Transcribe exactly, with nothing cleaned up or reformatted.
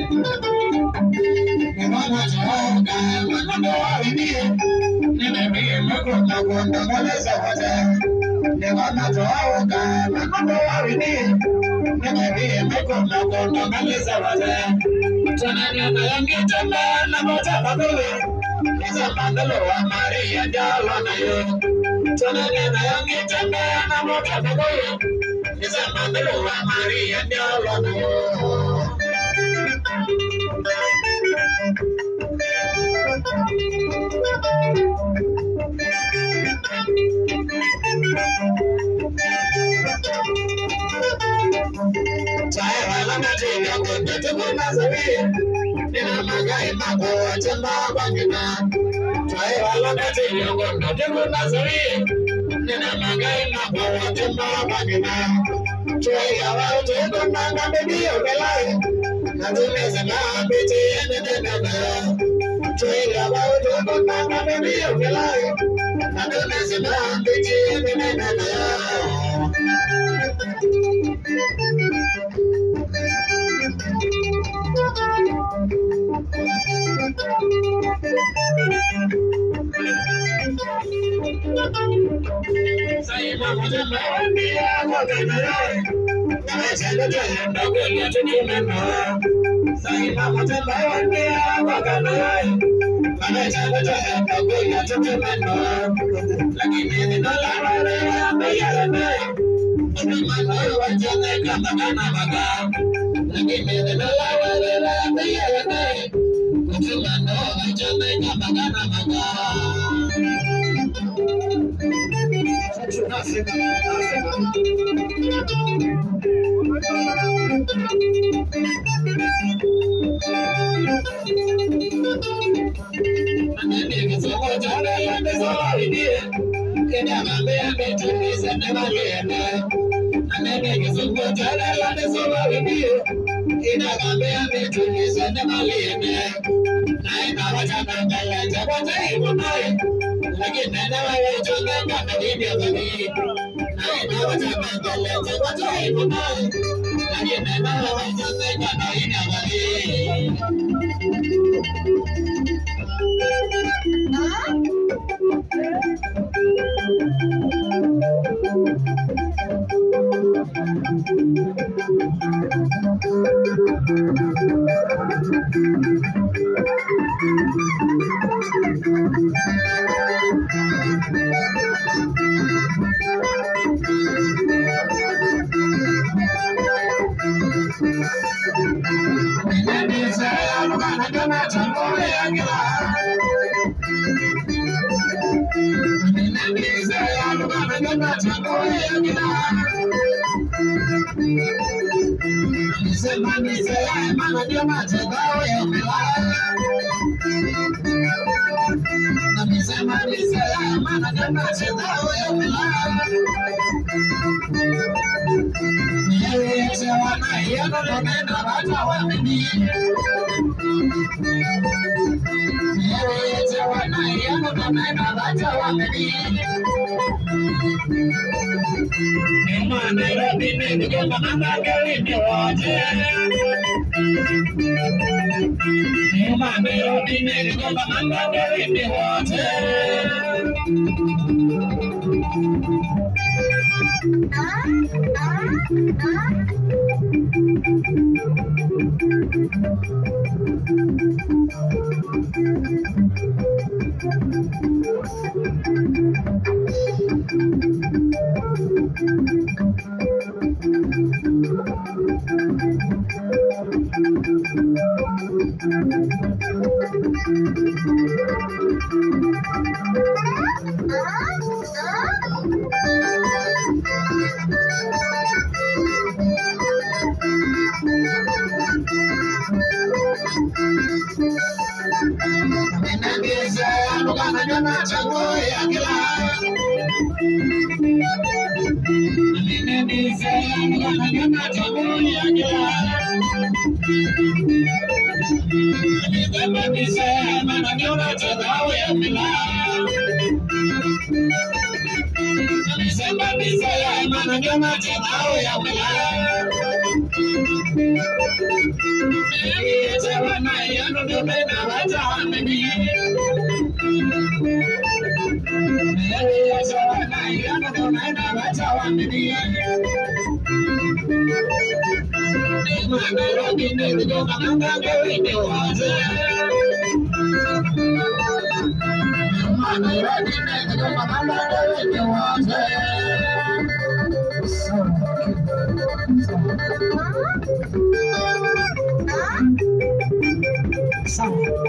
Never talk, I'm not winnie. Never be my good, my good, my good, never not talk, I'm not winnie. Never be my good, my good, my good, Tanana, I get a man about a baby. It's a mandalo, wamaria, tala. Tanana, I get a man about a baby. It's a mandalo, wamaria, tala. Chaya la matinga kunde tukuna sabi, nina magai makuwa chamba bangina. Chaya la matinga kunde tukuna sabi, nina magai makuwa chamba bangina. Chaya wa tukuna na baby obelai, na tumeze na biti ene nene. Chaya wa tukuna na baby obelai, na tumeze na biti ene nene. Say mama to my dear, what am I? I said the giant dog will let you know. Say mama to my dear, what am I? I said the giant dog will let you know. Lucky me in the lara, I'm a yellow man. Every man know what you're like, I'm a man of a gun. Lucky me in the lara, I'm a yellow man. Every man know what you're like, I'm a man of a gun. Nothing, Again, I never went to the company of the day. I never took the letter, but I would know. Again, I never went to the company of the day. It's Sound.